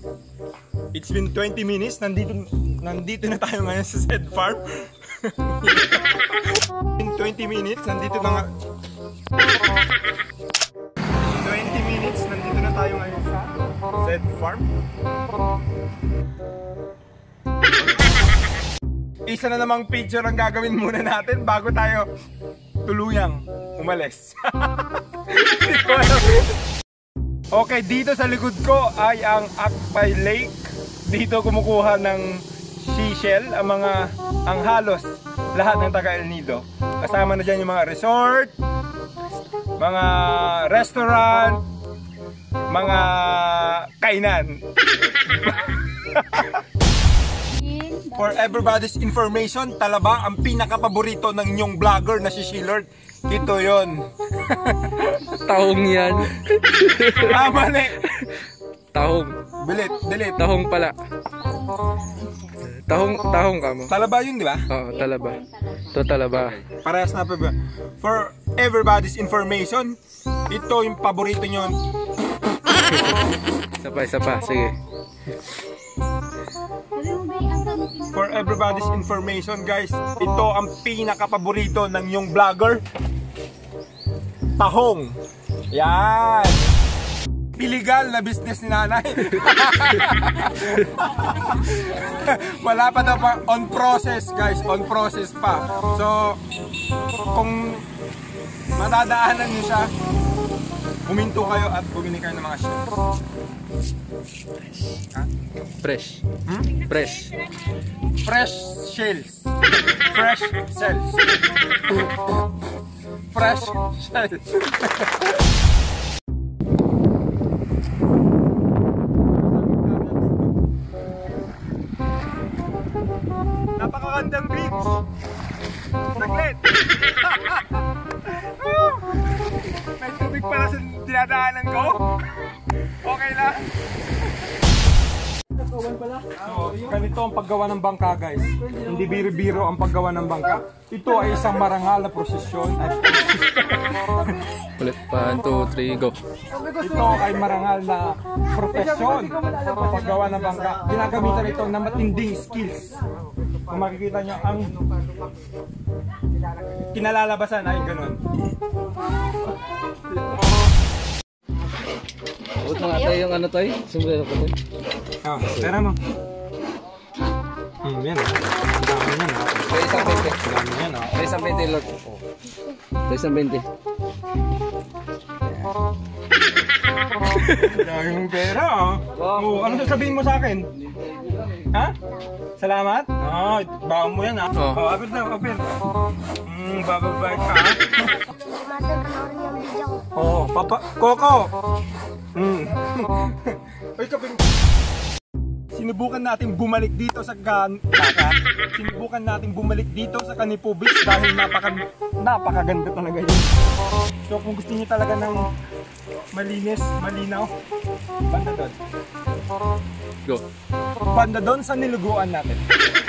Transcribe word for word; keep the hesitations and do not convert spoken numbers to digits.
It's been twenty minutes. Nandito, nandito na tayo ngayon sa said farm. In twenty minutes, nandito na nga. twenty minutes, nandito na tayo ngayon sa said farm. Isa na namang picture ang gagawin muna natin bago tayo tuluyang umalis. Okay, dito sa likod ko ay ang Akbay Lake. Dito kumukuha ng seashell ang mga, ang halos lahat ng taga El Nido. Kasama na dyan yung mga resort, mga restaurant, mga kainan. For everybody's information, Talaba ang pinaka-paborito ng inyong vlogger na si Shillard. Ito yon. Tahong yan. Ah, mali. Tahong. Bilit, bilit. Tahong pala. Tahong, tahong ka mo. Talaba yun, di ba? Oo, Talaba. Ito Talaba. Parehas na pa ba? For everybody's information, ito yung paborito nyo. Isa pa, isa pa. Sige. For everybody's information, guys, ito ang pinaka-paborito ng yung vlogger. Tahong. Yan. Illegal na business ni nanay. Wala pa daw pa. On process, guys. On process pa. So, kung matadaanan nyo siya, huminto kayo at bumili kayo ng mga shells. Ha? Fresh. Hmm? Fresh. Fresh shells. Fresh shells. Fresh shells. Napakagandang beach. Saglit. May tubig pala sa dinadaanan ko. Okay lang. So, ganito ang paggawa ng bangka, guys. Hindi biro-biro ang paggawa ng bangka. Ito ay isang marangal na prosesyon. Ulit. one, two, three, go. Ito ay marangal na profesyon ang paggawa ng bangka. Ginagamitan ito ng matinding skills. Kung makikita nyo, ang kinalalabasan ay ganun. Huwag mga tayo yung ano tayo. Sumulay na po tayo. Ah, pera mo. Hmm, yan ah. Ang dami yan ah. Tayo isang bente. Ang dami yan ah. Tayo isang bente, Lord. Tayo isang bente. Ang dami mong pera ah. Oh, ano sasabihin mo sa akin? Ha? Salamat? Oh, baon mo yan ah. Oh, oh apir daw, apir. Hmm, bababay ka ah. Oh, papa, Coco. Hmm. Uy, kaping... Sinubukan natin bumalik dito sa kan... Sinubukan natin bumalik dito sa Kanipo Beach dahil napaka... napakaganda talaga yun. So kung gusto niyo talaga ng malinis, malinaw, banda doon. Go. Banda doon sa niluguan natin.